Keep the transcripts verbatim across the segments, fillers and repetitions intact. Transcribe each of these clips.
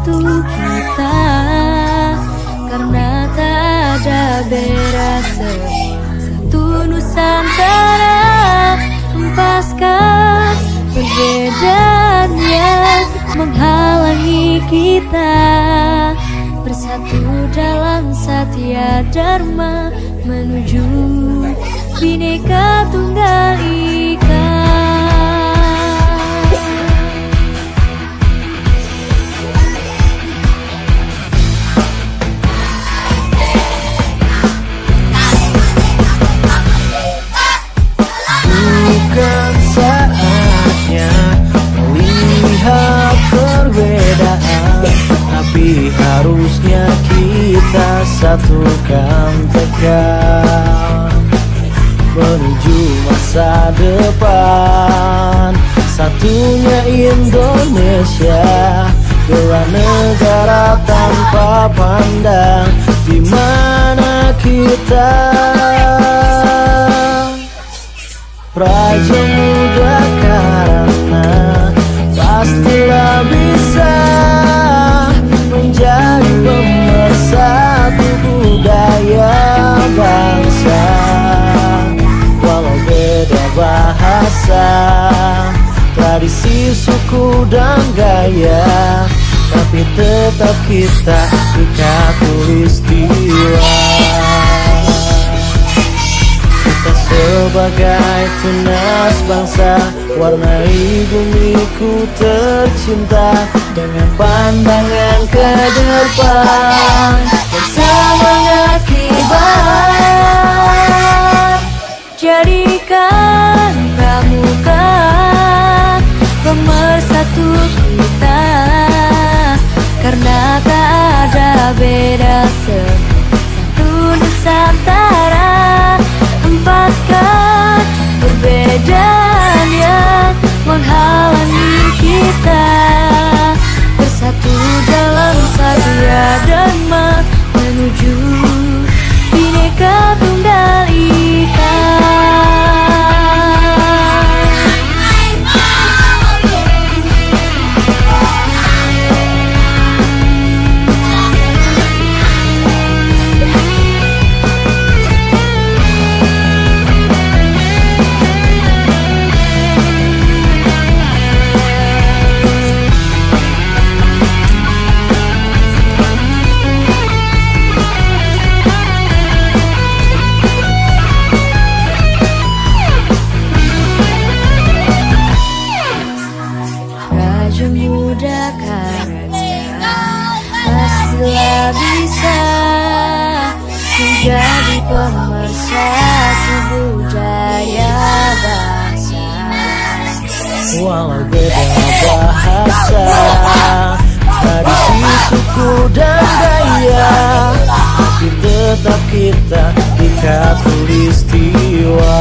bersatu kita, karena tak ada beda, semua satu Nusantara. Hempaskan perbedaan yang menghalangi kita, bersatu dalam Satya Dharma menuju Bhinneka Tunggal Ika. Bukan saatnya melihat perbedaan, tapi harusnya kita satukan tekad menuju masa depan. Satunya Indonesia, bela negara tanpa pandang di mana kita. Praja Muda karena pastilah bisa menjadi pemersatu budaya bangsa. Walau beda bahasa, tradisi, suku dan gaya, tapi tetap kita Ika Tulistiwa. Kita sebagai tunas bangsa, warnai bumiku tercinta dengan pandangan ke depan dan semangat kibar. Jadikan pramuka pemersatu kita, karena tak ada beda, satu Nusantara. Hempaskan perbedaan yang menghalangi kita, bersatu dalam Satya Dharma menuju Bhinneka Tunggal Ika. Muda karena pastilah bisa menjadi pemersatu budaya bangsa. Walau beda bahasa, tradisi, suku dan gaya, tapi tetap kita Ika Tulistiwa.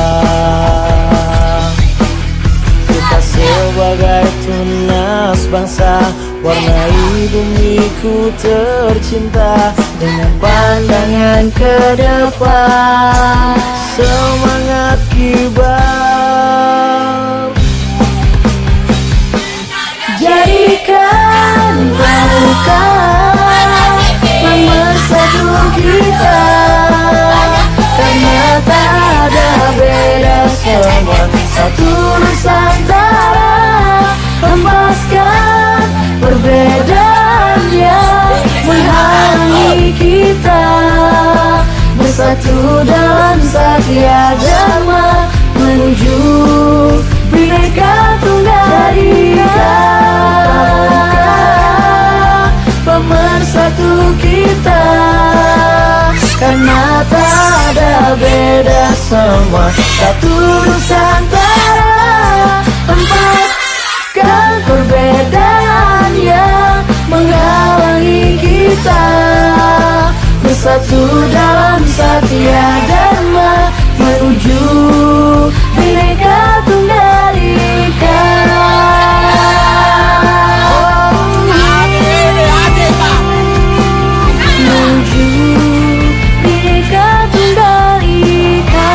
Kita sebagai tunas bangsa, warnai bumiku tercinta dengan pandangan ke depan, semangat kibar. Jadikan pramuka pemersatu kita, karena tak ada beda, semua satu Nusantara. Hempaskan perbedaan yang menghalangi kita, bersatu dalam Satya Dharma menuju Bhinneka Tunggal Ika. Pemersatu kita, karena tak ada beda, semua satu Nusantara. Hempaskan perbedaan yang menghalangi kita, bersatu dalam Satya Dharma menuju Bhinneka Tunggal Ika. Menuju Bhinneka Tunggal Ika.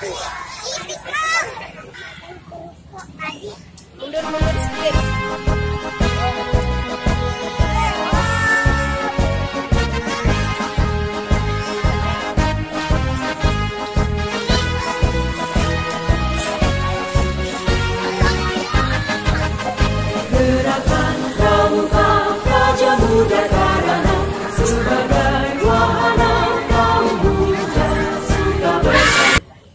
Mundur-mundur sedikit. Gerakan Pramuka Praja Muda Karana sebagai wahana kaum muda suka bersama.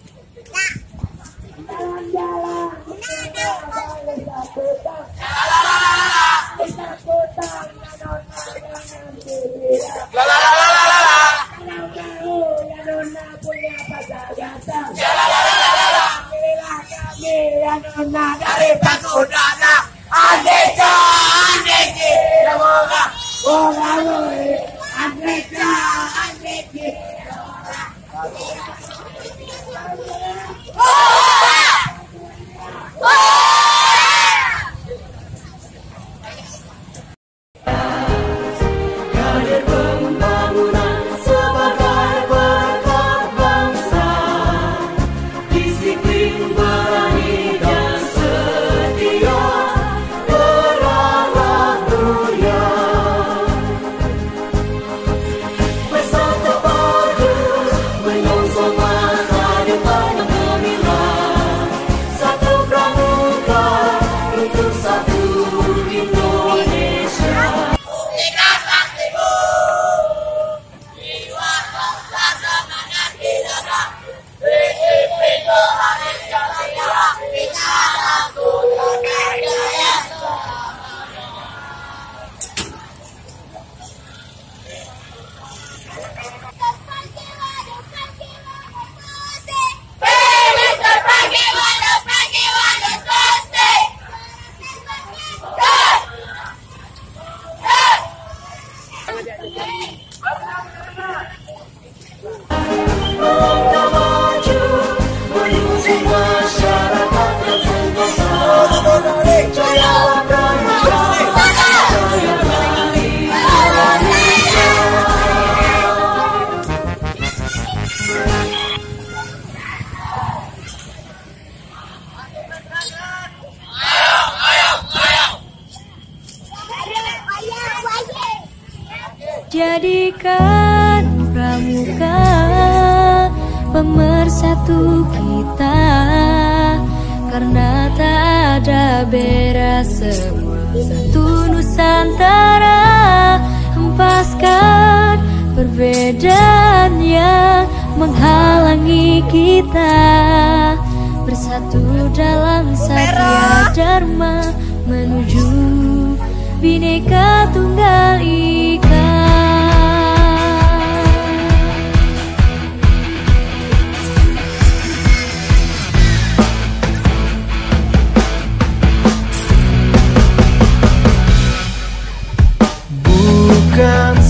Dari Pakudana, Andeka, Andeki, Namoga, Borawi, Andeka, Andeki, Kader pembangunan sebagai berkat bangsa, disiplin berani dan setia, berawak mulia, bersatu padu menyongsong masa depan yang gemilang. Satu Pramuka untuk satu Indonesia. Melangkah maju menuju masyarakat yang sentosa. Jaya Pramuka, jaya bagi Indonesia. Jadikan Pramuka pemersatu kita, karena tak ada beda, semua satu Nusantara. Hempaskan perbedaan yang menghalangi kita, bersatu dalam satya dharma menuju Bhinneka Tunggal Ika. Bukan